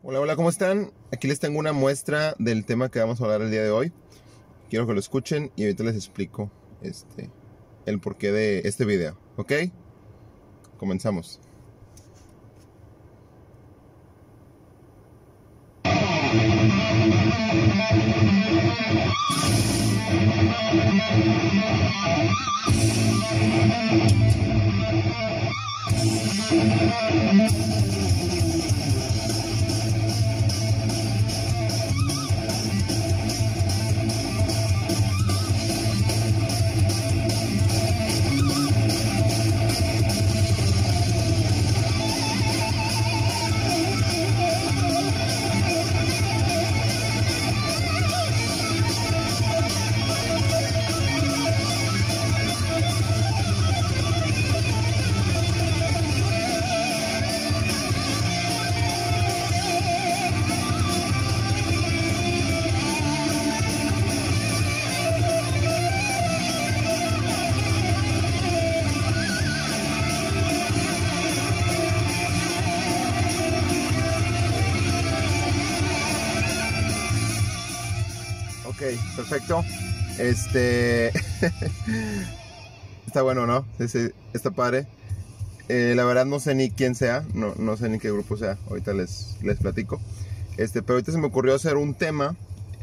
Hola, hola, ¿cómo están? Aquí les tengo una muestra del tema que vamos a hablar el día de hoy. Quiero que lo escuchen y ahorita les explico el porqué de este video, ¿ok? Comenzamos. Ok, perfecto. Está bueno, ¿no? Está padre. La verdad no sé ni quién sea, no sé ni qué grupo sea. Ahorita les platico. Pero ahorita se me ocurrió hacer un tema.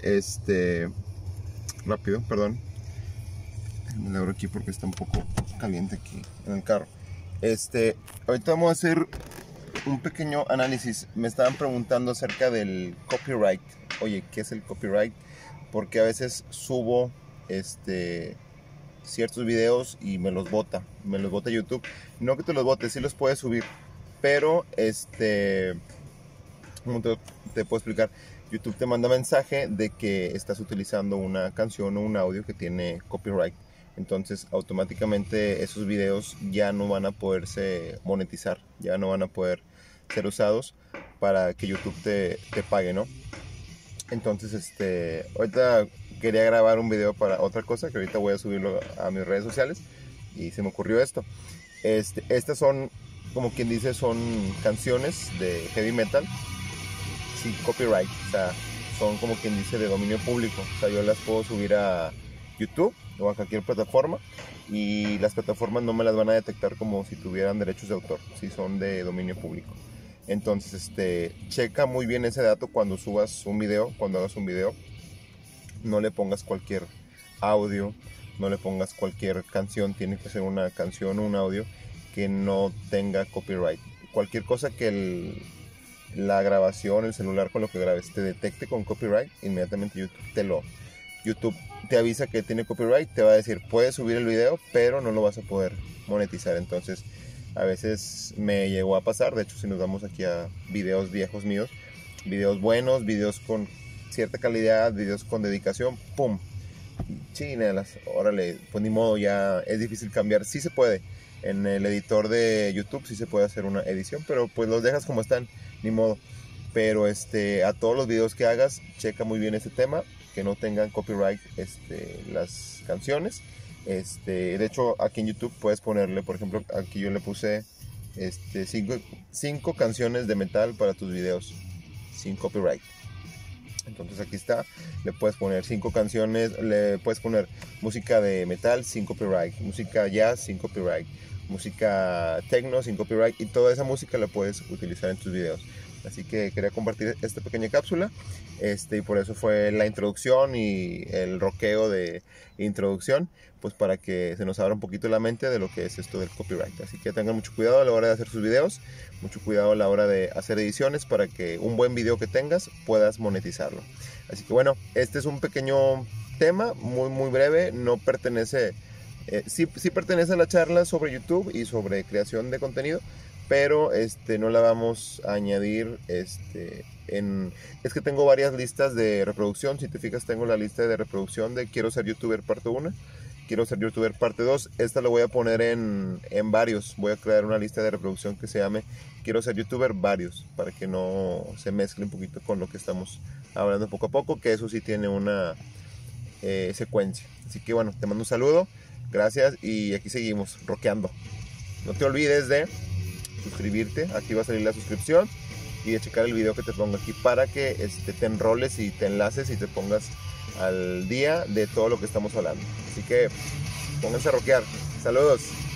Rápido, perdón. Me lo abro aquí porque está un poco caliente aquí en el carro. Ahorita vamos a hacer un pequeño análisis. Me estaban preguntando acerca del copyright. Oye, ¿qué es el copyright? Porque a veces subo ciertos videos y me los bota YouTube. No que te los bote, sí los puedes subir, pero ¿cómo te puedo explicar? YouTube te manda mensaje de que estás utilizando una canción o un audio que tiene copyright. Entonces automáticamente esos videos ya no van a poderse monetizar, ya no van a poder ser usados para que YouTube te pague, ¿no? Entonces, ahorita quería grabar un video para otra cosa, que ahorita voy a subirlo a mis redes sociales, y se me ocurrió esto. Estas son, como quien dice, son canciones de heavy metal sin copyright, o sea, son como quien dice de dominio público. O sea, yo las puedo subir a YouTube o a cualquier plataforma y las plataformas no me las van a detectar como si tuvieran derechos de autor, si son de dominio público. Entonces, checa muy bien ese dato cuando subas un video, cuando hagas un video. No le pongas cualquier audio, no le pongas cualquier canción, tiene que ser una canción o un audio que no tenga copyright. Cualquier cosa que la grabación, el celular con lo que grabes te detecte con copyright, inmediatamente YouTube te avisa que tiene copyright, te va a decir puedes subir el video, pero no lo vas a poder monetizar. Entonces a veces me llegó a pasar, de hecho si nos vamos aquí a videos viejos míos, videos buenos, videos con cierta calidad, videos con dedicación, ¡pum! Chinelas, órale, pues ni modo, ya es difícil cambiar. Sí se puede, en el editor de YouTube sí se puede hacer una edición, pero pues los dejas como están, ni modo. Pero a todos los videos que hagas, checa muy bien este tema, que no tengan copyright las canciones. De hecho, aquí en YouTube puedes ponerle, por ejemplo, aquí yo le puse cinco canciones de metal para tus videos sin copyright. Entonces aquí está, le puedes poner 5 canciones, le puedes poner música de metal sin copyright, música jazz sin copyright, música techno sin copyright, y toda esa música la puedes utilizar en tus videos. Así que quería compartir esta pequeña cápsula, y por eso fue la introducción y el roqueo de introducción, pues para que se nos abra un poquito la mente de lo que es esto del copyright. Así que tengan mucho cuidado a la hora de hacer sus videos, mucho cuidado a la hora de hacer ediciones para que un buen video que tengas puedas monetizarlo. Así que bueno, este es un pequeño tema muy muy breve, no pertenece, sí pertenece a la charla sobre YouTube y sobre creación de contenido, pero no la vamos a añadir es que tengo varias listas de reproducción. Si te fijas, tengo la lista de reproducción de Quiero ser youtuber parte 1, Quiero ser youtuber parte 2. Esta la voy a poner en varios. Voy a crear una lista de reproducción que se llame Quiero ser youtuber varios, para que no se mezcle un poquito con lo que estamos hablando poco a poco, que eso sí tiene una secuencia. Así que bueno, te mando un saludo, gracias, y aquí seguimos rockeando. No te olvides de suscribirte, aquí va a salir la suscripción, y de checar el video que te pongo aquí para que te enroles y te enlaces y te pongas al día de todo lo que estamos hablando. Así que pónganse a rockear. Saludos.